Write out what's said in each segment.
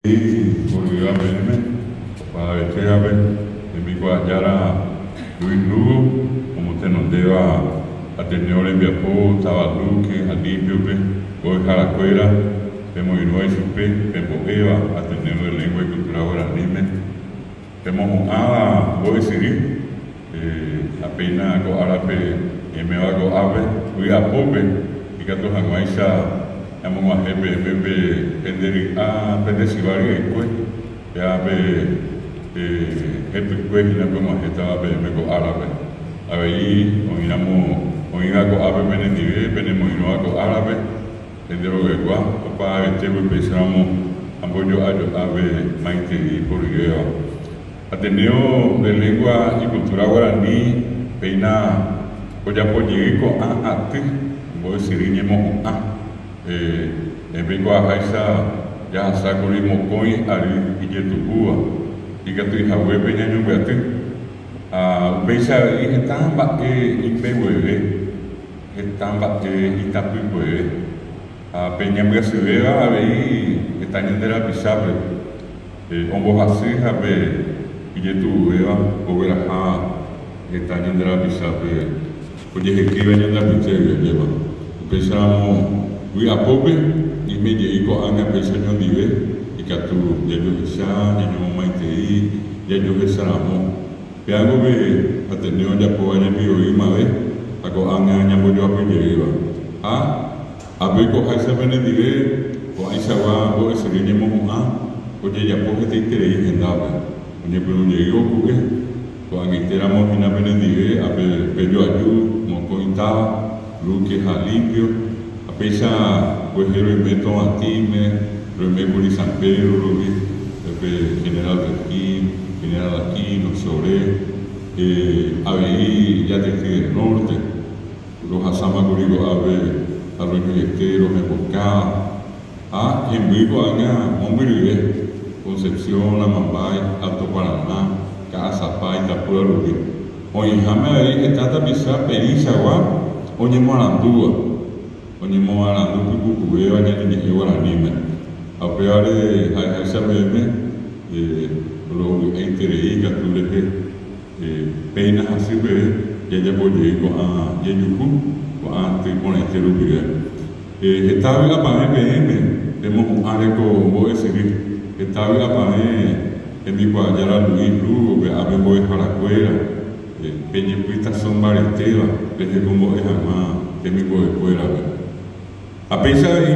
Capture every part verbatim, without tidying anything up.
Y volvió a verme para ver a ver en mi guayara Luis Lugo, como te nos deba a tener en Viapó, Tabaluque, Alipio, hoy Jaracuera, hemos ido a Supe, hemos Eva, a tener de lengua y cultura guaraní, hemos a voy a decir, apenas con árabe, y me va a go ave, voy a pope, y que todos han Amo a jefe, jefe, penderi, a pendesivari, pues, ya ve, jefe, pues, y no como estaba, me co árabe. A ver, y oinamos, oiga co árabe, benedive, venimos y no hago árabe, pendero de gua, para este, pues, pensamos, amboyo, ave, maite y por guía. Ateneo de lengua y cultura guaraní, peina, oya, por llegar a ate, voy a decir, niñemos a. En vengo a Jaisa, ya saco el mocoy, ari y yetucúa, y que tu hija hueve, ya no vete. A Beisa, y están bate y pehueve, están bate y tapi hueve. A Peña me se vea, a ver, están en la pisabre. Hombo así, a ver, y yetu vea, o verá, están en la pisabre. Oye, que escriben en la pisabre, lleva. Pensamos. Fui a pope y me llegué con Ana Pesaño Dive y que tú ya yo que sea, ya yo me maite ya yo que seramos. Que hago que a tener ya por allá mi oí más vez, a con Ana ya voy yo a pedir. Ah, a ver con esa benedive, con esa va, o ese viene mo a, oye ya porque te creí en daba. Oye pero llegué o que, con Anitéramos en la benedive, a ver pello ayú, mo cointaba, luque alimpio. Pesa, pues el remeto a Time, remeto de San Pedro, el general de aquí, general aquí, no sobre, ahí ya desde el norte, los Asama Curigo, ave, Arroyo Yestero, Mebocá, ah, en vivo, allá, Hombre, Concepción, Amambay, Alto Paraná, Casa, Pai, Tapura, Rubí. Oye, jamás ahí está tapizada, Periza, Guá, oye, Morandúa. Oni mo ala no puku kuwe wanya ni ni wala ni me a peare ha sa me me e lo entere i ka tu le e pena hasibe ya ya boje ko a ye yuku ko a te pone te lu bi e estaba la pa me me de mo ale ko mo ese bi estaba la pa me e mi pa ya la Luis Lugo be a be boy para cuera e peñe pita son baretela de como es ama de mi boy cuera. A pesar de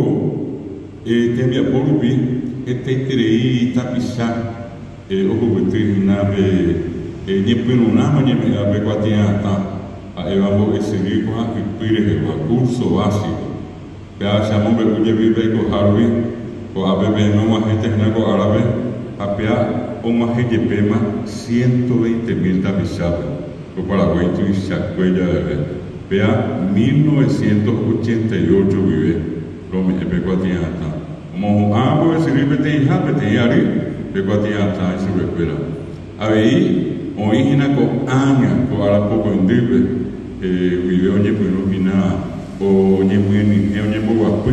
que tem a polvi, este creí tapizar, o que na be, ni pelo na manhã me abre quatia tá, a evamo esse rico a pire o curso básico. Pea chamamos be cuye vive com Harvey, com a bebê não a gente na com árabe, a pea uma gente pema ciento veinte mil tapizar, o Paraguai tu isacuella Vea, mil novecientos ochenta y ocho vive, Rome e Pecuatiata. Como amo ese ripete y japete y ari, Pecuatiata y se recupera. Ahí, origina con aña, con ahora poco en drible, vive oye pirumina, o oye muy en oye boguapui,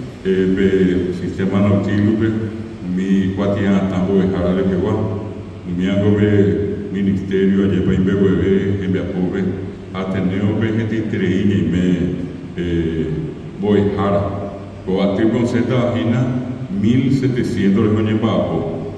el sistema nautilupe, mi cuatiata, o dejara de peguá, mi hago ministerio, allá para bebé, en Viapove. Ateneo gente interina y me voy a o a ti con zeta vagina mil setecientos de coño bajo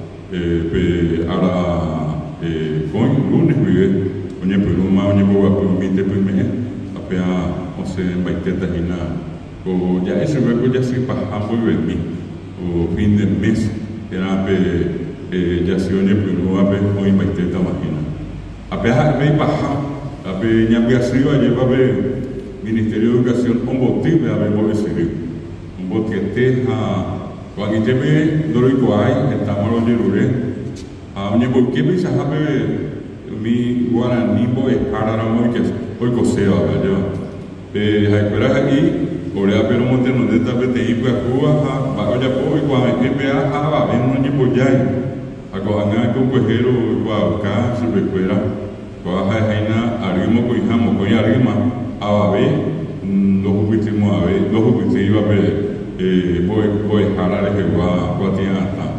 ahora con lunes vive coño pero más coño boba por mi te primer apea o se baiteta gina o ya ese hueco ya se paja muy bien o fin de mes era pe ya se oye pero a ver hoy baiteta vagina apea me paja a ver, ya voy a arriba, lleva a ver Ministerio de Educación, un botín, a ver, voy a decir, un botín, cuando te ve, no lo hay, estamos los yerures, a un llevo, ¿qué me dice a ver mi guaraní, voy a parar a muy que hoy coseo, a ver, yo, hay que aquí, por ahí, pero un montón de esta vez, te iba a Cuba, va a ya, pues, cuando me vea, va a ver, no llevo ya, a coger con cuejero, va a buscar, se recuerda. Cuando hay una arima con hijamo con arima a ver los últimos a ver los últimos iba a ver voy voy a jalar que va a tirar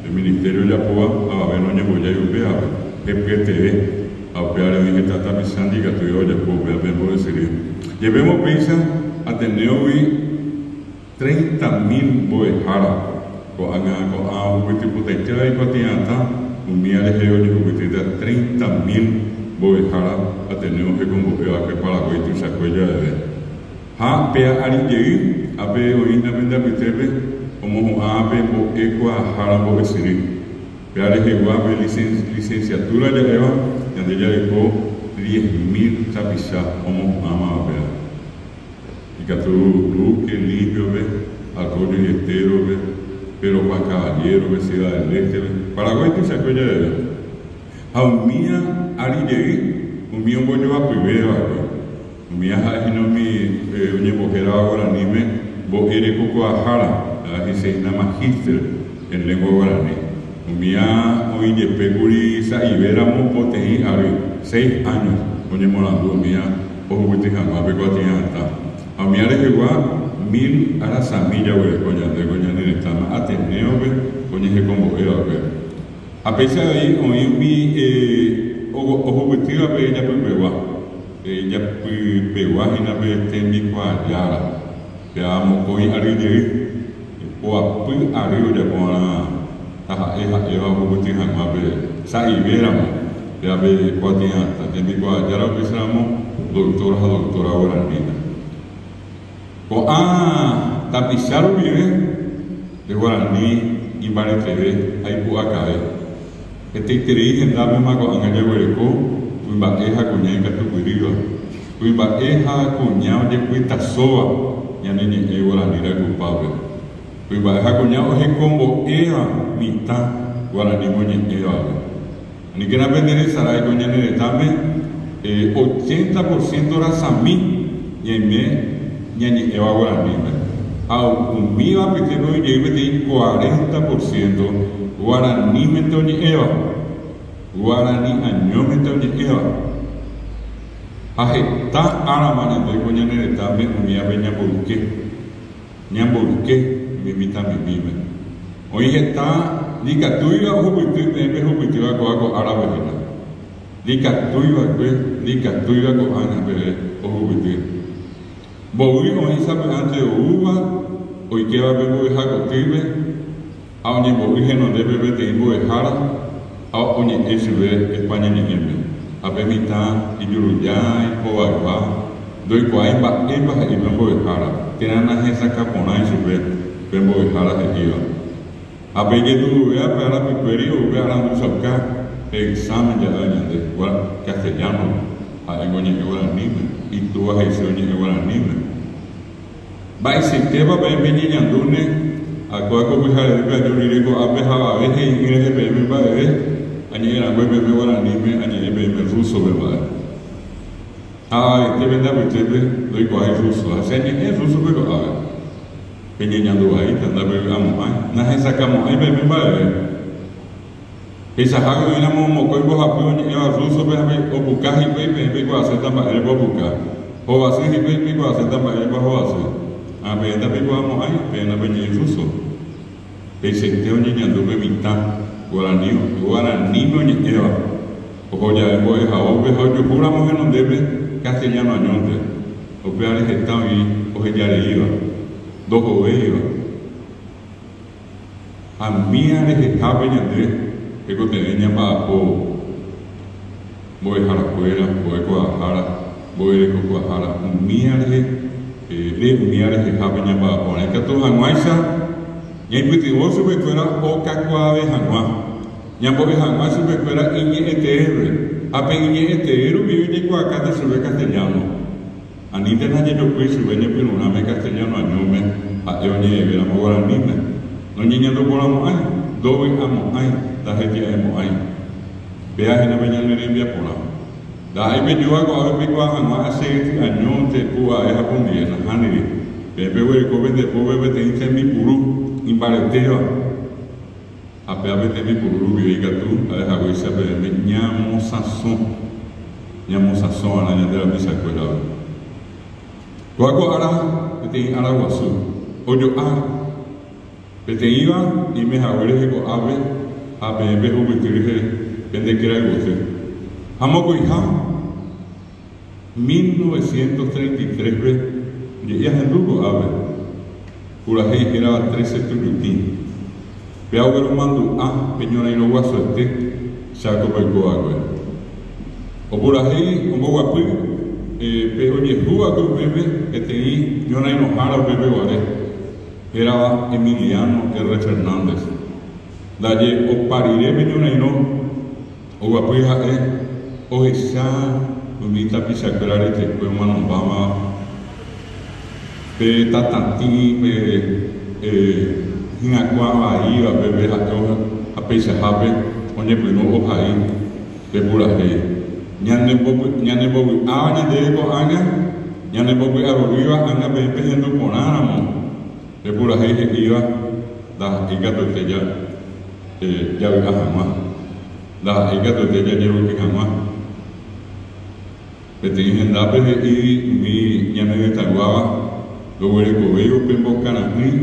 el ministerio ya pueda a ver no llevo ya yo vea P P T V a operar el que está tamizando y que tú ya puedo ver vengo de serio llevemos pizza Ateneo y treinta mil boejara con anga con a un tipo de tela y patianta un día de geólogo que te da treinta mil boejara Ateneo que como veo que para hoy tú sacó ya de ver ha pea ari a ver hoy na venda pitebe como a ver bo eco a jara bo esiri pea de igual licenciatura de eva donde ya dejó diez mil tapiza como ama a ver y que tú que limpio ve alcohol y estero ve pero para caballero ve ciudad del este ve Paraguay tú sacó ya de ver a un mía ari un mío bollo a primero un mía hay no mi una mujer ahora ni me bo ere coco a jara dice na magíster en lengua guaraní un mía hoy de peguri sa iberamo potei ari seis años oye molando mía ojo que te jamás ve cuatianta a mí are igual mil a la samilla ve coña de coña ni está Ateneo ve coña que como veo ve a pesar de ahí hoy mi eh ojo que te va a ver ya pues veo ella pegó a una vez técnico allá veamos hoy arriba o a pues arriba ya con la taja esa eva o que tenga más ver sa iberamo ya ve cuatianta técnico allá lo que seamos doctora a doctora guaranina o a tapizar vive de guaraní y vale T V ahí puedo acabar este interés en darme más con el hueco Uiba eja kunyai katukuiriwa Uiba eja kunyao de kuita soa Yanene ewa la nira culpable Uiba eja kunyao he combo eva mita Guarani moñe eva Ni que na pendere sarai kunyane de tame ochenta por ciento rasami Yeme Ñañe eva guarani Au umiva pitero y lleve de cuarenta por ciento Guarani mentoñe eva Guarani año me tengo que ir a esta arama de coña de tambe unía veña bolque ña bolque me invita mi vive hoy está dica tuya o puti me me puti va con árabe dica tuya pues dica tuya con ana bebé o puti boui hoy sabe antes uva hoy que va a ver boui jacotibe a un boui que no debe ver de boui jara a oñe eso ve España ni nieve a permita y yuruyay coagua doy cuai ba eba y bembo de jara tienen una esa capona y sube bembo de jara de iba a ver que tú veas para mi periodo ve a la luz acá examen ya daña de castellano a engoñe que van nieve y tú vas a decir oñe que van nieve va y se te va a ver venir andune a cuaco pues a ver yo le digo a pesar a veces y mire que me va a ver añe la web me van a nieve añe me ruso me va ah este venda pues te doy cuai ruso hace añe es ruso pero a ver peñeñando ahí anda ver amo ay na esa sacamos ahí me va a ver esa hago y la momo coi vos apoyo ni va ruso pues a ver o buscar y ve ve va a hacer tamba el va buscar o va a hacer y ve va a hacer tamba el va a hacer a ver anda ve vamos ahí pena peñe ruso pese te oñeñando me mitad Guaraní, Guaraní no lleva. O ya es boy, o ve, o yo juramos que no debe castellano añonte. O peores están y o ya le iba. Dos o iba. A mí a les estaba peñate, que con teneña para po. Voy a la escuela, voy a Guadalajara, voy a Guadalajara. Un miare, le miare que estaba peña para po. Es que tú anuaisa. Y el pitibor sube fuera o cacua de Hanua. Ya porque Hanua sube fuera iñe etere. A peñe etero vive de cuacata sube castellano. Anita nadie yo pues sube ni pinuname castellano a ñome. A eoñe vera moguaranime. No ñeñando por amo ay. Dobe amo ay. Da gente amo ay. Vea en la peña le envía por amo. Da ahí me yo hago a ver pico a Hanua aceite añón te pua es japonesa. Haniri. Pepe huele cobe de pobre te dice mi purú. Imbareteo a pegar de mi puru vive tú a dejar que se ve me llamo sazón llamo sazón a la de la misa escuela Guaco ahora te araguazú oyo a Pete iba y me jagüeres de ave, a pepe o petirje, pende que era el goce. Hamoko hija, mil novecientos treinta y tres, y ya en lugo ave, Urajei era trece tuyutín. Vea que lo mando a peñona y no guaso este, saco pelco agua. O Urajei, como guapi, pero Yehúa que bebe, que tenía, yo no enojara bebe guaré. Era Emiliano R. Fernández. Daye o pariré peñona y no, o guapi jae, o esa, umita pisacrare, que fue manombama, pe tatanti, pe, hinakwa ahí, a bebe a peisa jabe, oye, pues no o ahí, de Urajei. Ñane bobu ñane bobu aña de ko aña ñane bobu aroriva anga pepe hendo konáramo de pura jeje iba da igato teya eh ya vi ajama da igato teya llevo que jamás pete henda pe y mi ñane de taguaba lo vere ko veo pembo canani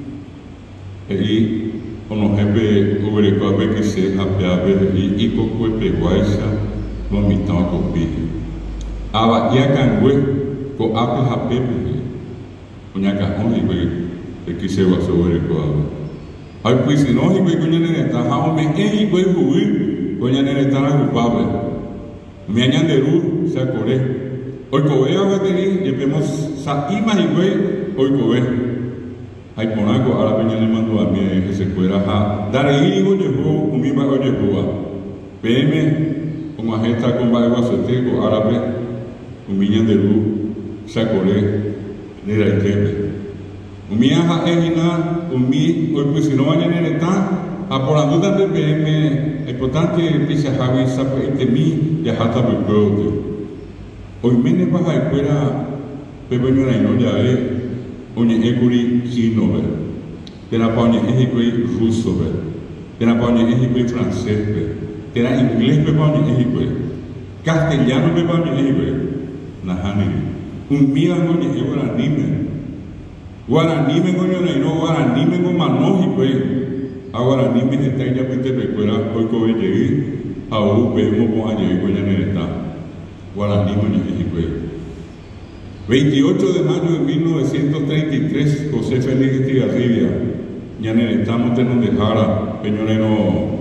e ono jefe o vere ko ape que se ape y y ko ko pe guaisa vomitão com pique. Ava ia cangue com ape hapepe. Unhaka onde vai que se va sobre com ava. Aí pois se não vai com nene tá ha me ei vai hui com nene tá na culpável. Me añanderu se acore. Hoy coe ava teni e vemos sa ima e vai hoy coe. Aí ponaco ara peña le mandou a mim que se fuera a dar aí o jeho o mi vai o jeho. P M como a gente está con bagua soteco árabe, un miñan de luz, sacoré, de la izquierda. Un miñan a ejina, un mi, hoy pues si no vayan en el tan, a por la duda de P M, es importante que se haga esa parte mi, ya hasta me puedo. Hoy me ne baja escuela, pero yo no ya es, oye, ecuri chino, ver. Pero para oye, ecuri ruso, ver. Pero para oye, ecuri francés, ver. Era inglés pepaño ejibe, castellano pepaño ejibe, najani. Un mía no ni guaranime, guaranime coño no guaranime con manojibe, a guaranime está ya pete pecuera hoy coge llegué, a u vemos con allí coño neta, guaranime ni ejibe. veintiocho de mayo de mil novecientos treinta y tres, José Félix Estigarribia, ya estamos en donde jara, peñonero.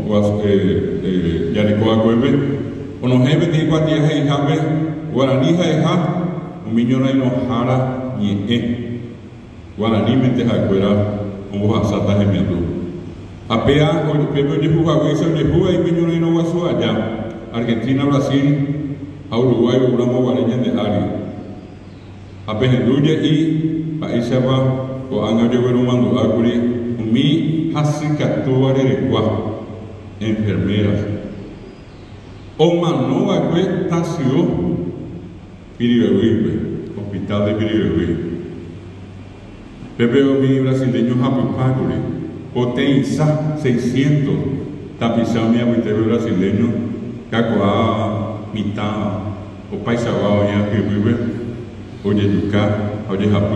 Yaricoa Cueve, o no jebe de iguatia y jabe, guaranija y ja, un miñona y no jara ni e. Guaraní mente jacuera, como jasata gemiendo. Apea, o pepe de jugaguesa, de juga y miñona y no guasu allá. Argentina, Brasil, a Uruguay, Uramo, Guareña de Ari. Apejenduye y países va, o anga de bueno mando acuri, un mi hasicatúa de recuá. Enfermeras. O Manova Tacio, Piribehuipe, Hospital de Piribehuipe. Pepe mi brasileño Happy Paguri, Potenza seiscientos, tapizado mi abuelo brasileño, Cacoa, Mitad, o Paisagua, ya que vive, oye Yucá, oye Japui.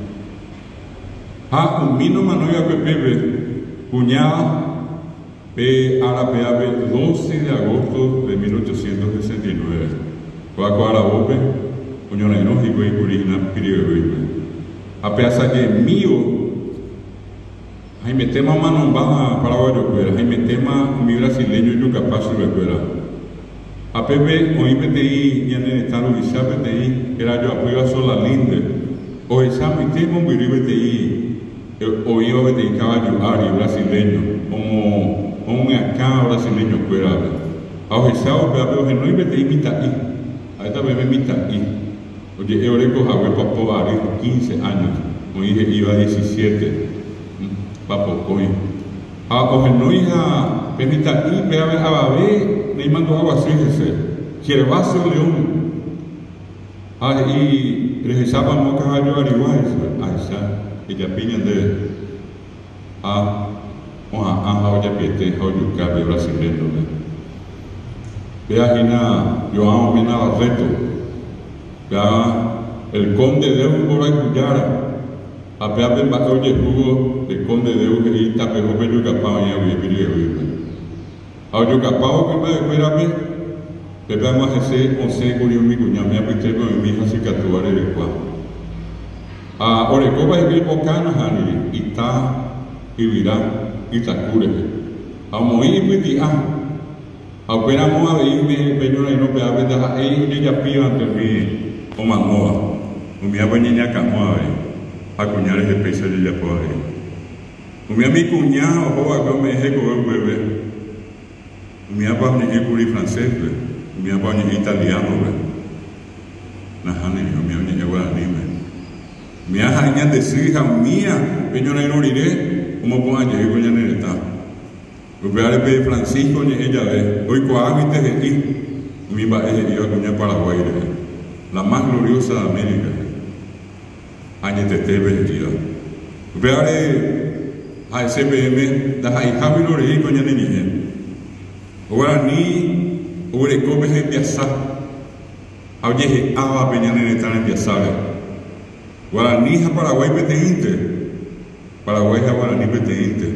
Ah, un mino manoya Pepe, cuñada. P. Arapeave, doce de agosto de mil ochocientos sesenta y nueve. Coaco Arabope, Uñona Inojico y Curina, Piribehuipe. A peasa que mío, Jaime Tema Manombama, Paraguayo Cuera, Jaime Tema, mi brasileño y Yucapazo y Cuera. A Pepe, o I P T I, y en el estado de P T I, era yo apoyo sola linde. O esa mi tema, mi P T I, o iba P T I caballo ari brasileño, como un acá brasileño fuera a ojizao pero que no iba a imitar ahí está bebé imitar oye eureko jawe papo ari quince años como dije iba a diecisiete papo coin a oje no iba permita y pero a babe me mando agua así ese quiere vaso león ah y regresaba mo caballo ariguay ahí está y ya piñan de a a hau ya piete hau yuca de brasileño vea hina yo amo mina reto vea el conde de un boray cuyara a peape mba'e ojehugo de Conde de Uge Itapehope Jukapao ñaguiepiri guýpe. Ha ojukapávo mba'ekuérape pepe ag̃uahẽse osẽkuri umi kuñami apytépe oimi hasykatúva rerekua. Ha orekópa hikuái pokana hániri ita yvyra itakúrepe. Ha omoĩ ipyti'a ha upéramo avei peñorairõ pe'ápe ndaha'éi ojejapíva umi omanóva umiápe ñeñakã'õva ha kuña rehepéicha ojejapo avei. Umiámi kuña ohóvake ome'ẽ hekove upépe umiápa oñe'ẽkuri francéspe, umiápa oñe'ẽ italianope, nahániri umia oñe'ẽ guaraníme. Umia ha'e ñandesy ha umía peñorairõ rire omopu'ãjeýko ñane retã. Upévarepe Francisco oñe'ẽ jave oikuaáguinte he'i umi mba'e he'íva kuña Paraguay rehe, la más gloriosa de América, añetetépe he'íva. Upévare ha'e C P M ndaha'eihápiro reíko ñane ñe'ẽ. Guarani oguerekópe hembiasa ha ojehe'ávape ñane retã rembiasáre. Guarani ha Paraguay peteĩnte, Paraguay ha Guarani peteĩnte.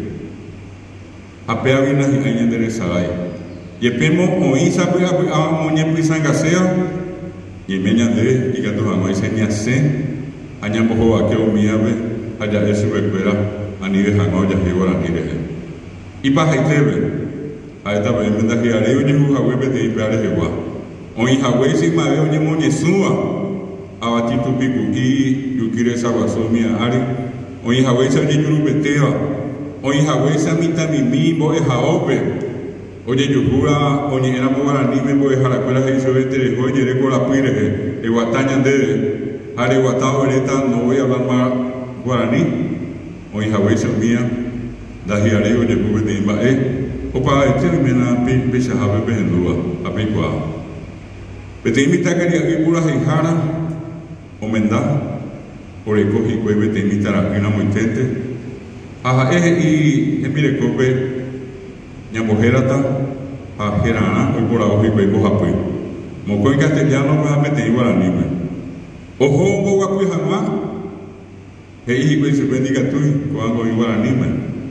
Apéavina hi'ãi ñande resarái. Jepémo oĩ sapy'apy'áva oñepysãngasea ñeme ñande ikatu hag̃uáicha ñasẽ ha ñambohovake omíape ha ja'e chupekuéra anive hag̃ua ojahy Guarani rehe. Ipahaiteve ha'étape ndahi'arei ojehuhague peteĩ pearehegua. Oĩhaguéi chymave oñemoñesũva avati tupiku'i yuki resaguasu umi ári. Oĩhaguéicha ojejurupetéva. Oĩhaguéicha mitãmimi mbo'ehaópe ojejuhúra oñe'ẽramo Guaraníme mbo'eharakuéra he'i chovete tereho ojere korapýi rehe eguata ñandéve ha reguata oréta no voy a hablar más guaraní. Oĩhaguéicha umía ndahi'arei ojehu peteĩ mba'e opavaite oiména peichahápe pehendúva ha peikuaa. Peteĩ mitãkaria'y purahe'ihára omenda oreko hikuái peteĩ mitãra'ýna moiténte. Ha ha'e he'i hembirekópe ñambohérata ha hérãrã oiporavo hikuái mbohapýi. Mokõi castellanope ha peteĩ guaranípe. Oho omboguapy hag̃ua he'i hikuái chupe ndikatúi ko'ãngo'i guaranípe.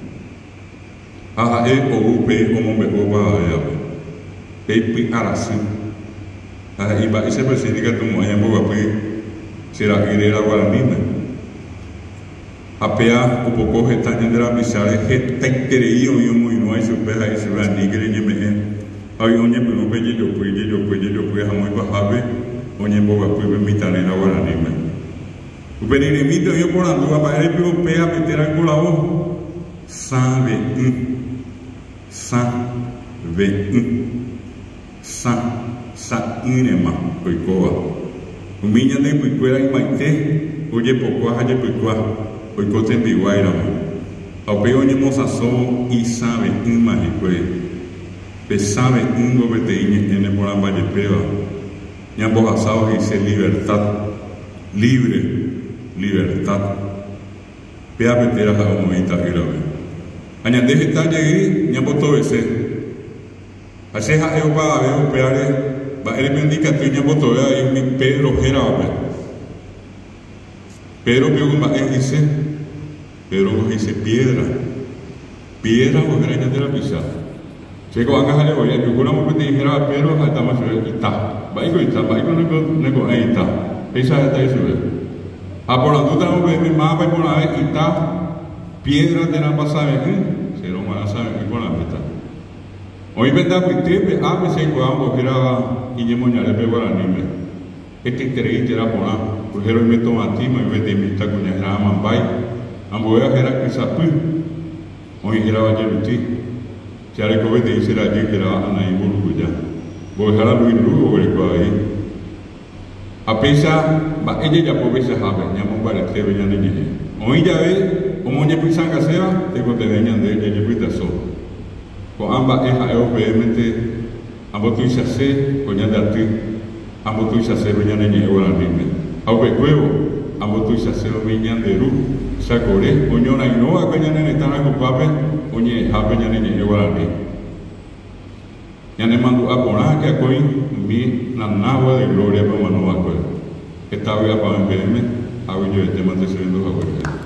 Ha ha'e oúpe omombe'u opavavévape peipy'arasy. Ha he'i mba'éichapa che ndikatu mo'ãi amboguapy che ra'ýrera guaranípe. Apea opoko heta ñande rapicháre hetaiterei oĩ omoirũva ichupe ha ichupe aníkere ñeme'ẽ ha oĩ oñepyrũpe jejopy jejopy jejopy ha moipahápe oñemboguapýpe mitãrẽra guaranípe. Uperiremíte oĩ oporandu apa'érepe upéa petera koravo sã ve'ỹ sã ve'ỹ sã sa'ỹrema oikóva. Umi ñande ypykuéra imaite ojepokua ha jepykua oiko tembiguairamo. Ha upéi oñemosãso isã ve'ỹma hikuái. Pe sã ve'ỹ peteĩ ñe'ẽ neporãmbajepéva. Ñambohasa oheise libertad, libre, libertad. Peapetera ha omoĩ ta'ýrape. Ha ñande heta jey ñambotovese. Ha che ha'e opavave upévare mba'érepe ndikatúi ñambotovea umi Pedro héravape. Pedro peogu mba'e he'ise, Pedro he'ise piedra. Piedra ohéra ñande rapicha. Che ko'ág̃a ha revoi ajuhúramo peteĩ hérava Pedro ha táma chupe ita. Mba'éiko ita, mba'éiko neko'ẽ ita. Péicha heta ichupe. Ha porandútamo pe'ẽme mápa iporãve ita, piedra térãpa save'ỹ, cherõguarã save'ỹ porãmbéta. Oĩpe ndapytýpe ápe che aikuaa ombohérava iñemoñarépe Guaranípe. Eteiterei térã porã. Rohero oime tomatíma oime peteĩ mitã kuña hérã amambái ambue ahera kychapy oĩ hérava jeruti cheareko peteĩ che rajy hérava Anaĩ Mburukuja mbo'ehára Luis Lugo oguereko avei. Ha péicha mba'e jejapo peichahápe ñamombaretéve ñane ñe'ẽ. Oĩ jave omoñepysãngaséva tekotevẽ ñande jejepytaso. Ko'ã mba'e ha'e upevémente ambotuichase ko ñande aty ambotuichaséve ñane ñe'ẽ Guaranípe. Ha upekuévo ambotuichasévo ñanderu chakore oñorairõva'ekue ñane retãre hupápe oñe'ẽhápe ñane ñe'ẽ Guarani. Ñanemandu'a porã ke'akói umi Nanagua de Gloria pe omanóva'ekue. Heta vy'apavẽ peẽme ha ojoetémante che renduhague.